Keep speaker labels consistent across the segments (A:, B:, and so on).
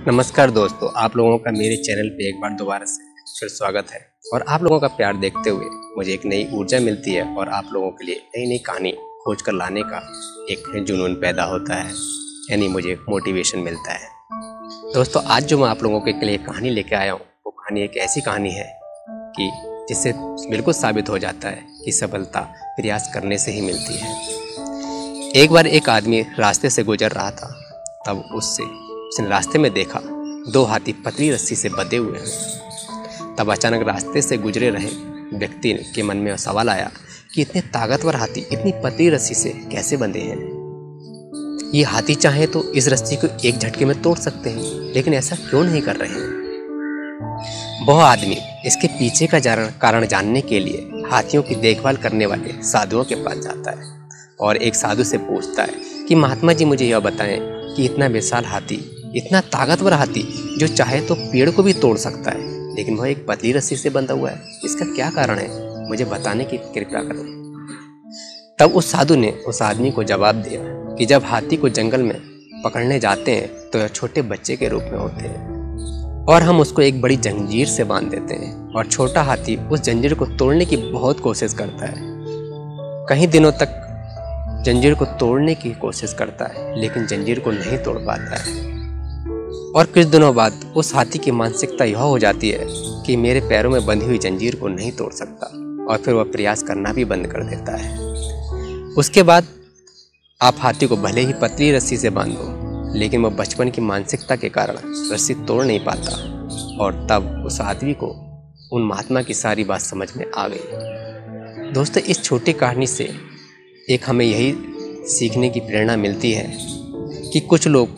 A: नमस्कार दोस्तों, आप लोगों का मेरे चैनल पे एक बार दोबारा से फिर स्वागत है। और आप लोगों का प्यार देखते हुए मुझे एक नई ऊर्जा मिलती है और आप लोगों के लिए नई नई कहानी खोज कर लाने का एक जुनून पैदा होता है, यानी मुझे मोटिवेशन मिलता है। दोस्तों, आज जो मैं आप लोगों के लिए कहानी लेके आया हूँ वो कहानी एक ऐसी कहानी है कि जिससे बिल्कुल साबित हो जाता है कि सफलता प्रयास करने से ही मिलती है। एक बार एक आदमी रास्ते से गुजर रहा था, तब उसने रास्ते में देखा दो हाथी पतली रस्सी से बंधे हुए हैं। तब अचानक रास्ते से गुजरे रहे व्यक्ति के मन में सवाल आया कि इतने ताकतवर हाथी इतनी पतली रस्सी से कैसे बंधे हैं। ये हाथी चाहे तो इस रस्सी को एक झटके में तोड़ सकते हैं, लेकिन ऐसा क्यों नहीं कर रहे हैं। वह आदमी इसके पीछे का कारण जानने के लिए हाथियों की देखभाल करने वाले साधुओं के पास जाता है और एक साधु से पूछता है कि महात्मा जी, मुझे यह बताएं कि इतना विशाल हाथी, इतना ताकतवर हाथी जो चाहे तो पेड़ को भी तोड़ सकता है, लेकिन वह एक पतली रस्सी से बंधा हुआ है, इसका क्या कारण है, मुझे बताने की कृपा करो। तब उस साधु ने उस आदमी को जवाब दिया कि जब हाथी को जंगल में पकड़ने जाते हैं तो यह छोटे बच्चे के रूप में होते हैं और हम उसको एक बड़ी जंजीर से बांध देते हैं और छोटा हाथी उस जंजीर को तोड़ने की बहुत कोशिश करता है। कई दिनों तक जंजीर को तोड़ने की कोशिश करता है, लेकिन जंजीर को नहीं तोड़ पाता है। और कुछ दिनों बाद उस हाथी की मानसिकता यह हो जाती है कि मेरे पैरों में बंधी हुई जंजीर को नहीं तोड़ सकता, और फिर वह प्रयास करना भी बंद कर देता है। उसके बाद आप हाथी को भले ही पतली रस्सी से बांधो, लेकिन वह बचपन की मानसिकता के कारण रस्सी तोड़ नहीं पाता। और तब उस आदमी को उन महात्मा की सारी बात समझ में आ गई। दोस्तों, इस छोटी कहानी से एक हमें यही सीखने की प्रेरणा मिलती है कि कुछ लोग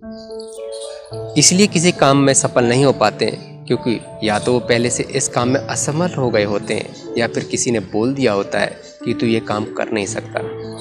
A: इसलिए किसी काम में सफल नहीं हो पाते हैं क्योंकि या तो वो पहले से इस काम में असफल हो गए होते हैं, या फिर किसी ने बोल दिया होता है कि तू ये काम कर नहीं सकता।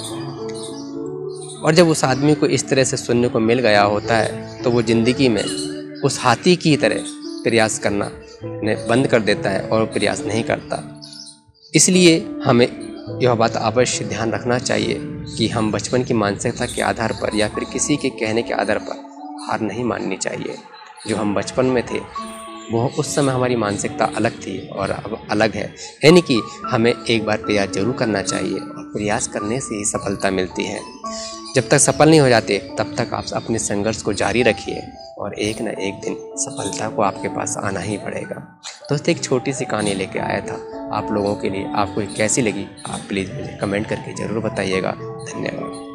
A: और जब उस आदमी को इस तरह से सुनने को मिल गया होता है तो वो ज़िंदगी में उस हाथी की तरह प्रयास करना बंद कर देता है और प्रयास नहीं करता। इसलिए हमें यह बात अवश्य ध्यान रखना चाहिए कि हम बचपन की मानसिकता के आधार पर या फिर किसी के कहने के आधार पर हार नहीं माननी चाहिए। जो हम बचपन में थे वो उस समय हमारी मानसिकता अलग थी और अब अलग है, यानी कि हमें एक बार प्रयास जरूर करना चाहिए और प्रयास करने से ही सफलता मिलती है। जब तक सफल नहीं हो जाते तब तक आप अपने संघर्ष को जारी रखिए और एक न एक दिन सफलता को आपके पास आना ही पड़ेगा। दोस्तों, एक छोटी सी कहानी लेके आया था आप लोगों के लिए। आपको कैसी लगी आप प्लीज़ मुझे कमेंट करके ज़रूर बताइएगा। धन्यवाद।